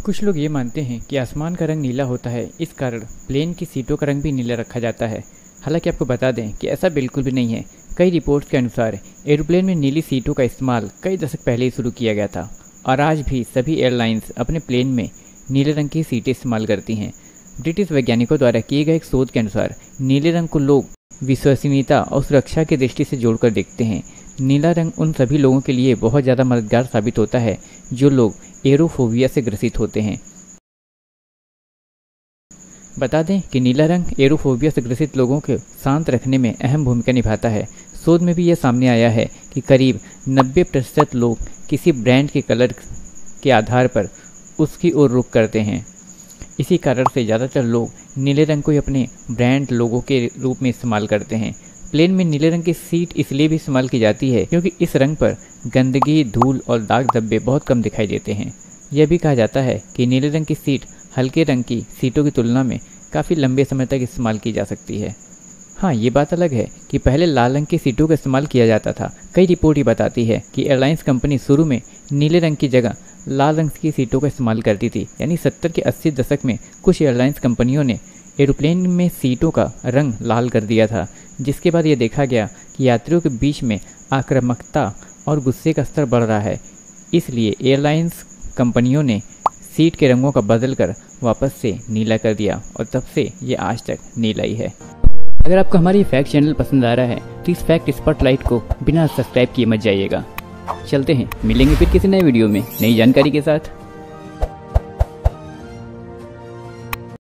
कुछ लोग ये मानते हैं कि आसमान का रंग नीला होता है, इस कारण प्लेन की सीटों का रंग भी नीला रखा जाता है। हालांकि आपको बता दें कि ऐसा बिल्कुल भी नहीं है। कई रिपोर्ट्स के अनुसार एरोप्लेन में नीली सीटों का इस्तेमाल कई दशक पहले ही शुरू किया गया था और आज भी सभी एयरलाइंस अपने प्लेन में नीले रंग की सीटें इस्तेमाल करती हैं। ब्रिटिश वैज्ञानिकों द्वारा किए गए एक शोध के अनुसार नीले रंग को लोग विश्वसनीयता और सुरक्षा की दृष्टि से जोड़कर देखते हैं। नीला रंग उन सभी लोगों के लिए बहुत ज़्यादा मददगार साबित होता है जो लोग एरोफोबिया से ग्रसित होते हैं। बता दें कि नीला रंग एरोफोबिया से ग्रसित लोगों को शांत रखने में अहम भूमिका निभाता है। शोध में भी यह सामने आया है कि करीब 90% लोग किसी ब्रांड के कलर के आधार पर उसकी ओर रुख करते हैं। इसी कारण से ज़्यादातर लोग नीले रंग को ही अपने ब्रांड लोगों के रूप में इस्तेमाल करते हैं। प्लेन में नीले रंग की सीट इसलिए भी इस्तेमाल की जाती है क्योंकि इस रंग पर गंदगी, धूल और दाग धब्बे बहुत कम दिखाई देते हैं। यह भी कहा जाता है कि नीले रंग की सीट हल्के रंग की सीटों की तुलना में काफ़ी लंबे समय तक इस्तेमाल की जा सकती है। हाँ, ये बात अलग है कि पहले लाल रंग की सीटों का इस्तेमाल किया जाता था। कई रिपोर्ट ये बताती है कि एयरलाइंस कंपनी शुरू में नीले रंग की जगह लाल रंग की सीटों का इस्तेमाल करती थी। यानी 70 के 80 दशक में कुछ एयरलाइंस कंपनियों ने एरोप्लेन में सीटों का रंग लाल कर दिया था, जिसके बाद ये देखा गया कि यात्रियों के बीच में आक्रामकता और गुस्से का स्तर बढ़ रहा है। इसलिए एयरलाइंस कंपनियों ने सीट के रंगों का बदल कर वापस से नीला कर दिया और तब से ये आज तक नीला ही है। अगर आपको हमारी फैक्ट चैनल पसंद आ रहा है तो इस फैक्ट स्पॉटलाइट को बिना सब्सक्राइब किए मत जाइएगा। चलते हैं, मिलेंगे फिर किसी नए वीडियो में नई जानकारी के साथ।